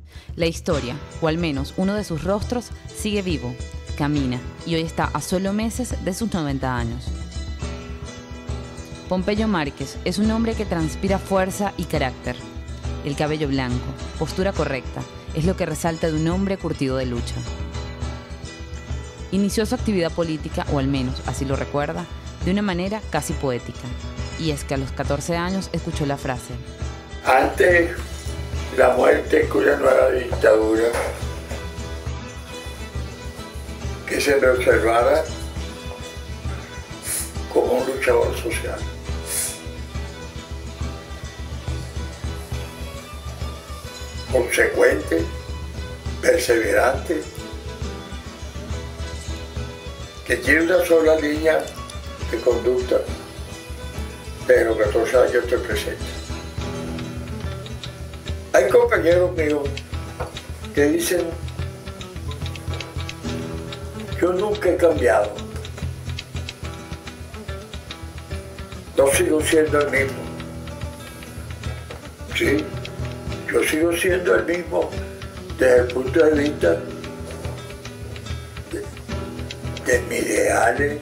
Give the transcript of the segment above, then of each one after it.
La historia, o al menos uno de sus rostros, sigue vivo, camina y hoy está a solo meses de sus 90 años. Pompeyo Márquez es un hombre que transpira fuerza y carácter. El cabello blanco, postura correcta, es lo que resalta de un hombre curtido de lucha. Inició su actividad política, o al menos así lo recuerda, de una manera casi poética. Y es que a los 14 años escuchó la frase: antes la muerte, cuya no era dictadura, que se me observara como un luchador social. Consecuente, perseverante, que tiene una sola línea de conducta, pero 14 años estoy presente. Hay compañeros míos que dicen: yo nunca he cambiado, no sigo siendo el mismo. Sí, yo sigo siendo el mismo desde el punto de vista de mis ideales,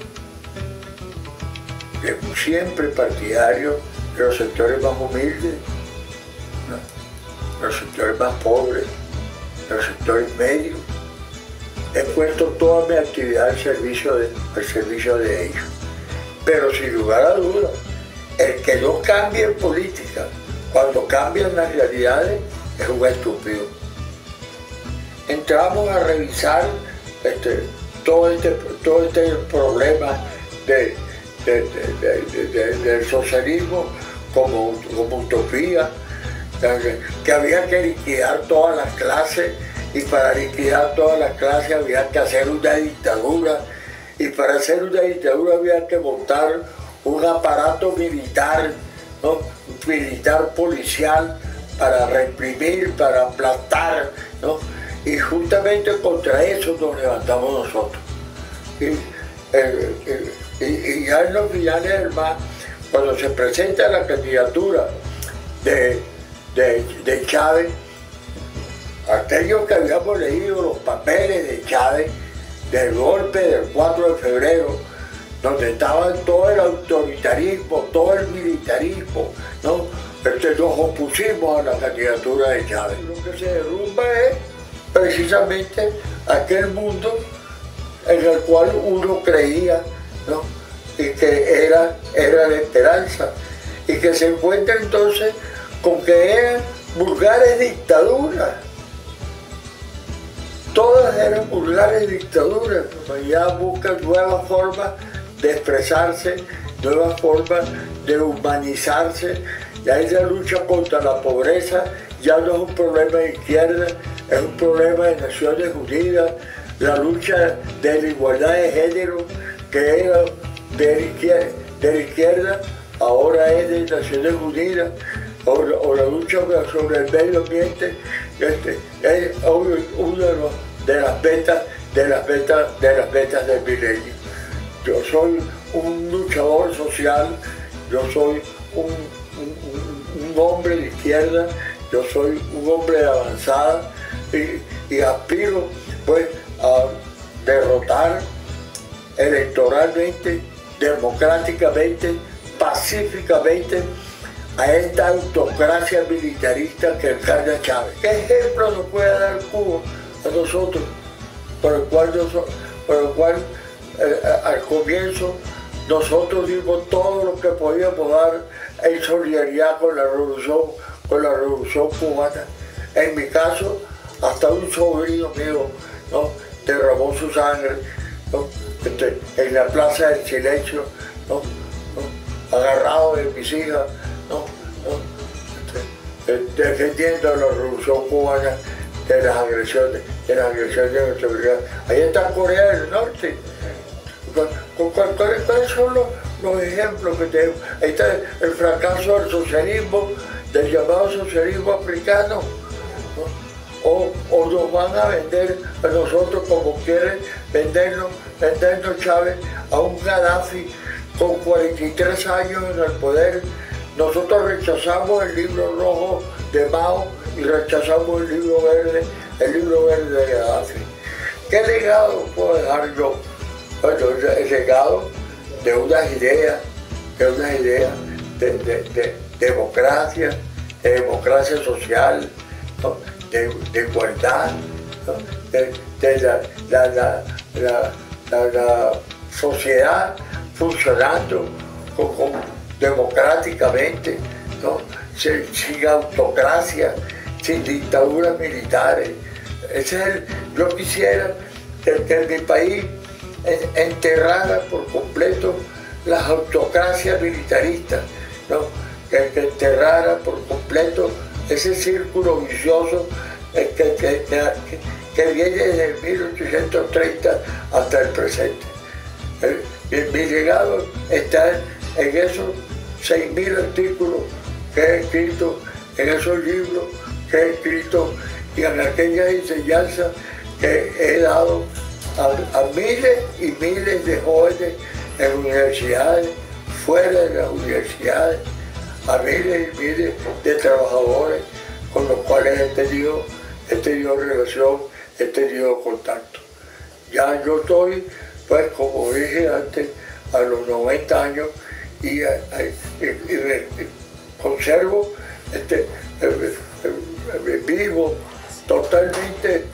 de siempre partidario de los sectores más humildes, ¿no? Los sectores más pobres, los sectores medios. He puesto toda mi actividad al servicio de ellos. Pero sin lugar a dudas, el que no cambie en política cuando cambian las realidades es un estúpido. Entramos a revisar todo este problema del socialismo como utopía, que había que liquidar todas las clases, y para liquidar todas las clases había que hacer una dictadura, y para hacer una dictadura había que montar un aparato militar, ¿no? Militar policial, para reprimir, para aplastar, ¿no? Y justamente contra eso nos levantamos nosotros. Y ya en los finales del MAS, cuando se presenta la candidatura de Chávez, aquellos que habíamos leído los papeles de Chávez del golpe del 4 de febrero, donde estaban todo el autoritarismo, todo el militarismo, ¿no? Nos opusimos a la candidatura de Chávez. Lo que se derrumba es precisamente aquel mundo en el cual uno creía, ¿no? Y que era la esperanza, y que se encuentra entonces con que eran vulgares dictaduras. Todas eran vulgares dictaduras. Ya buscan nuevas formas de expresarse, nuevas formas de humanizarse. Ya esa lucha contra la pobreza ya no es un problema de izquierda, es un problema de Naciones Unidas. La lucha de la igualdad de género, que era de la izquierda, ahora es de Naciones Unidas. O la lucha sobre el medio ambiente, es una de las metas del milenio. Yo soy un luchador social, yo soy un hombre de izquierda, yo soy un hombre de avanzada, y aspiro pues a derrotar electoralmente, democráticamente, pacíficamente a esta autocracia militarista que encarna Chávez. ¿Qué ejemplo nos puede dar Cuba a nosotros? Por el cual al comienzo nosotros dimos todo lo que podíamos dar en solidaridad con la revolución cubana. En mi caso, hasta un sobrino mío, ¿no? derramó su sangre, ¿no? En la Plaza del Silencio, ¿no? Agarrado de mis hijas, ¿no? Defendiendo la revolución cubana de las agresiones de nuestra seguridad. Ahí está Corea del Norte. ¿Cuáles son los ejemplos que tenemos? Ahí está el fracaso del socialismo, del llamado socialismo africano, ¿no? O nos van a vender a nosotros como quieren vendernos Chávez, a un Gaddafi con 43 años en el poder. Nosotros rechazamos el libro rojo de Mao y rechazamos el libro verde de Gaddafi. ¿Qué legado puedo dejar yo? Bueno, el legado de unas ideas de democracia, social, ¿no? de igualdad, ¿no? de la sociedad funcionando democráticamente, ¿no? Sin autocracia, sin dictaduras militares. Yo quisiera que en mi país enterrara por completo las autocracias militaristas, ¿no? que enterrara por completo ese círculo vicioso que viene desde 1830 hasta el presente. Mi legado está en esos 6.000 artículos que he escrito, en esos libros que he escrito y en aquellas enseñanzas que he dado a miles y miles de jóvenes en universidades, fuera de las universidades, a miles y miles de trabajadores con los cuales he tenido relación, he tenido contacto. Ya yo estoy, pues como dije antes, a los 90 años y conservo vivo totalmente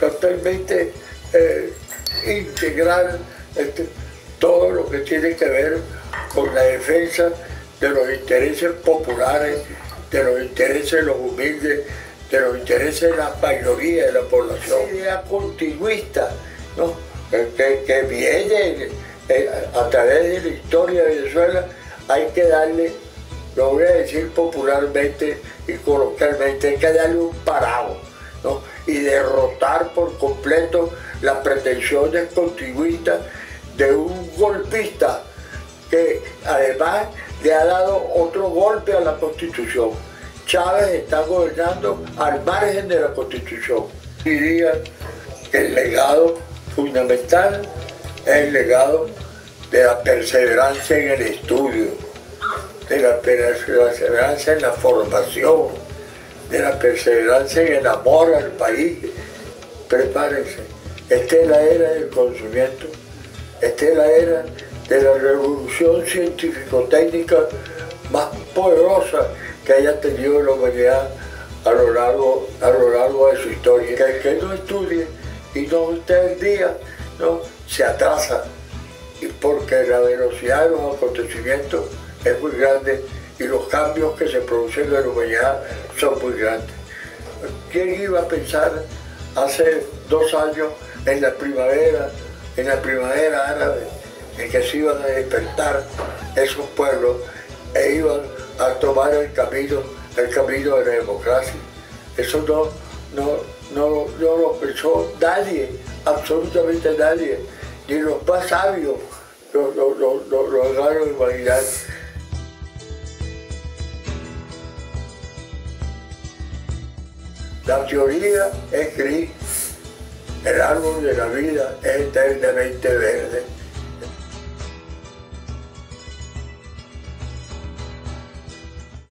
integral todo lo que tiene que ver con la defensa de los intereses populares, de los intereses de los humildes, de los intereses de la mayoría de la población. Una idea continuista, ¿no? que viene a través de la historia de Venezuela, hay que darle, lo voy a decir popularmente y coloquialmente, hay que darle un parado, ¿no? Y derrotar por completo las pretensiones continuistas de un golpista que además le ha dado otro golpe a la Constitución. Chávez está gobernando al margen de la Constitución. Diría que el legado fundamental es el legado de la perseverancia en el estudio, de la perseverancia en la formación, de la perseverancia en el amor al país. Prepárense, esta es la era del conocimiento, esta es la era de la revolución científico-técnica más poderosa que haya tenido la humanidad a lo largo de su historia. Que el que no estudie y no esté al día, ¿no? Se atrasa, y porque la velocidad de los acontecimientos es muy grande y los cambios que se producen en la humanidad son muy grandes. ¿Quién iba a pensar hace 2 años en la primavera árabe, en que se iban a despertar esos pueblos e iban a tomar el camino de la democracia? Eso no lo pensó nadie, absolutamente nadie, ni los más sabios lo lograron imaginar. La teoría es gris, el árbol de la vida es eternamente verde.